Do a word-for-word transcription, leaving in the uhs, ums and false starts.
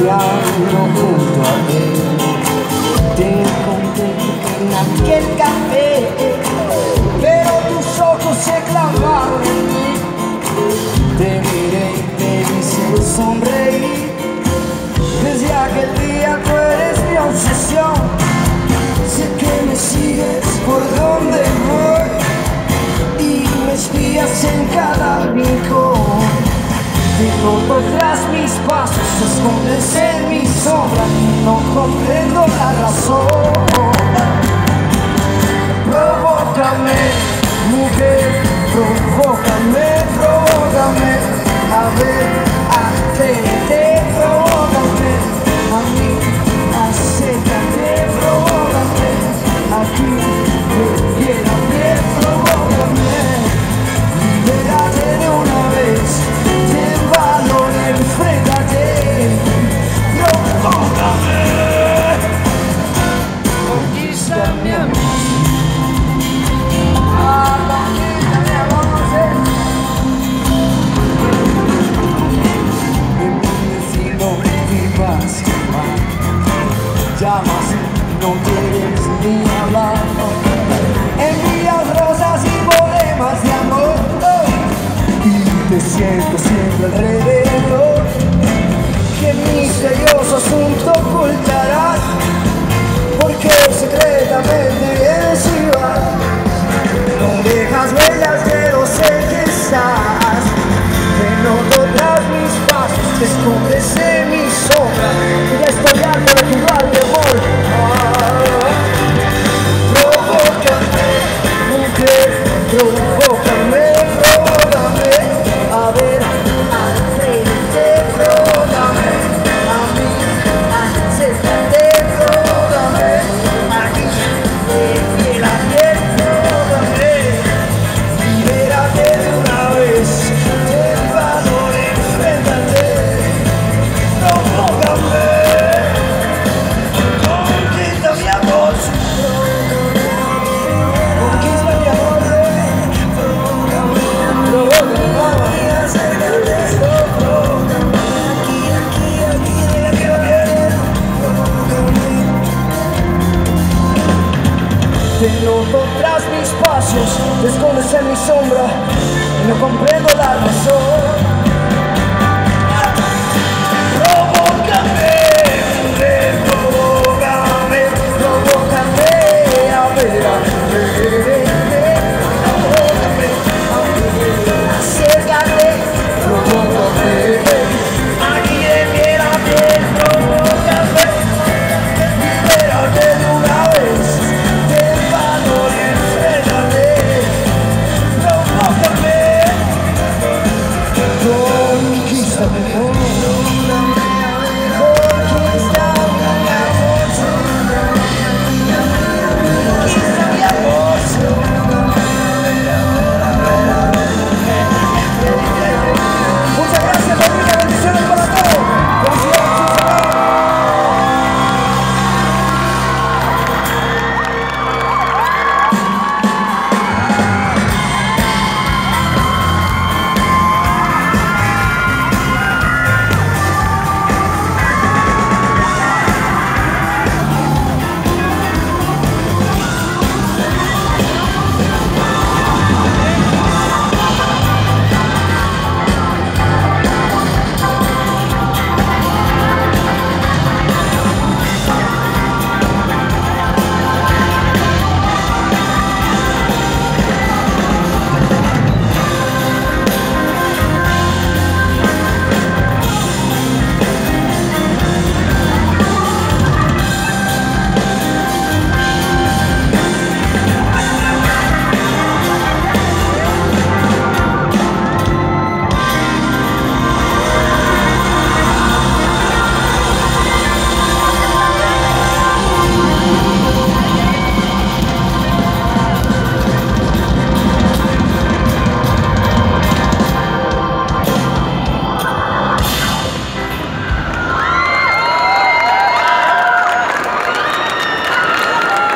coqueteando junto a él. Te encontré en aquel café, pero tus ojos se clavaron en mí. Te miré y te hice sonreír. Desde aquel día tú eres mi obsesión. Sé que me sigues por donde voy y me espías en cada rincón. Te noto tras mis pasos, te escondes en mi sombra y no comprendo la razón. Provócame, mujer, provócame, provócame. A ver, atrévete, provócame. A mí, acércate, provócame. Aquí, quiérame, provócame. Libérate de una vez. Ten valor, enfréntate. Provócame. Conquístame a mí. Ah, conquístame a vos. Llamas, no quieres ni hablar. Envías rosas y poemas de amor, oh, y te siento siempre alrededor. ¿Qué misterioso asunto ocultarás? Porque secretamente vienes y vas. No dejas huellas, pero sé que estás. Te noto tras mis pasos, te escondes en mi sombra. Y ya estoy harto de jugar de amor. Ah, provócame, mujer, provócame, provócame. A ver, atrévete, provócame. A mí, acércate, provócame. Aquí, de piel a piel, provócame. Libérate de una vez. Ten valor, enfréntate. Provócame. Conquista mi amor. Conquista mi amor. Provócame. Provócame. Acércate. Provócame. Aquí, aquí, aquí, aquí, aquí. Provócame. Te noto tras mis pasos, te escondes en mi sombra y no comprendo la razón.